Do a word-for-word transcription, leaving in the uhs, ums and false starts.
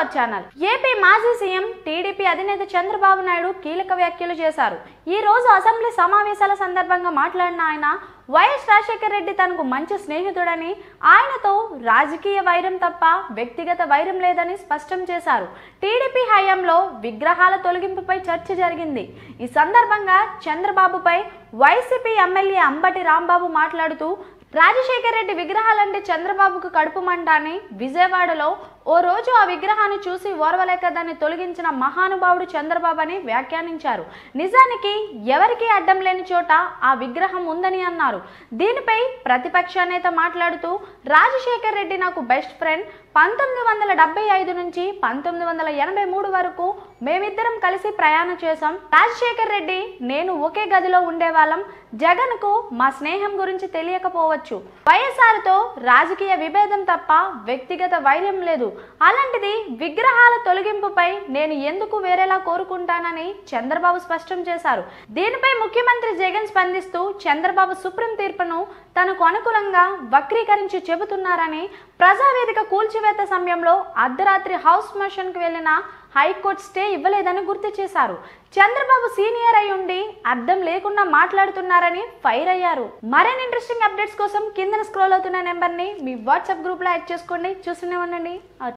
Hour channel. AP మాజీ CM TDP అధినేత చంద్రబాబు నాయుడు కీలక వ్యాఖ్యలు చేశారు. ఈ రోజు అసెంబ్లీ సమావేశాల సందర్భంగా మాట్లాడిన ఆయన వైఎస్ రాజశేఖర రెడ్డి తనకు మంచి స్నేహితుడని, ఆయనతో రాజకీయ వైరం తప్ప వ్యక్తిగత వైరం లేదని స్పష్టం చేశారు. టీడీపీ హయాంలో విగ్రహాల తొలగింపుపై చర్చ జరిగింది. ఈ సందర్భంగా చంద్రబాబుపై వైసీపీ ఎమ్మెల్యే అంబటి రాంబాబు మాట్లాడుతూ రాజశేఖర రెడ్డి విగ్రహాలంటే చంద్రబాబుకు కడుపు మంట అని, విజయవాడలో ఓ రోజు ఆ విగ్రహాన్ని చూసి ఓర్వలేక దాన్ని తొలగించిన మహానుభావుడు చంద్రబాబు అని వ్యాఖ్యానించారు. నిజానికి ఎవరికీ అడ్డం లేని చోట ఆ విగ్రహం ఉందని అన్నారు. దీనిపై ప్రతిపక్ష నేత మాట్లాడుతూ రాజశేఖర రెడ్డి నాకు బెస్ట్ ఫ్రెండ్, పంతొమ్మిది వందల డెబ్బై ఐదు నుంచి పంతొమ్మిది వందల ఎనభై మూడు వరకు మేమిద్దరం కలిసి ప్రయాణం చేశాం. రాజశేఖర రెడ్డి నేను ఒకే గదిలో ఉండేవాళ్ళం. జగన్ కు మా స్నేహం గురించి తెలియకపోవచ్చు. వైఎస్ఆర్ తో రాజకీయ విభేదం తప్ప వ్యక్తిగత వైరం లేదు. అలాంటిది విగ్రహాల తొలగింపుపై నేను ఎందుకు వేరేలా కోరుకుంటానని చంద్రబాబు స్పష్టం చేశారు. దీనిపై ముఖ్యమంత్రి జగన్ స్పందిస్తూ చంద్రబాబు సుప్రీం తీర్పును తనకు అనుకూలంగా వక్రీకరించి చెబుతున్నారని, ప్రజావేదిక కూల్చివేత సమయంలో అర్ధరాత్రి హౌస్ మోషన్ కు వెళ్లిన హైకోర్టు స్టే ఇవ్వలేదని గుర్తు చేశారు. చంద్రబాబు సీనియర్ అయి ఉండి అర్థం లేకుండా మాట్లాడుతున్నారని ఫైర్ అయ్యారు. మరిన్ని ఇంట్రెస్టింగ్ అప్డేట్స్ కోసం కింద స్క్రోల్ అవుతున్న నెంబర్ ని మీ వాట్సాప్ గ్రూప్ లో యాడ్ చేసుకోండి. చూస్తూనే ఉండండి.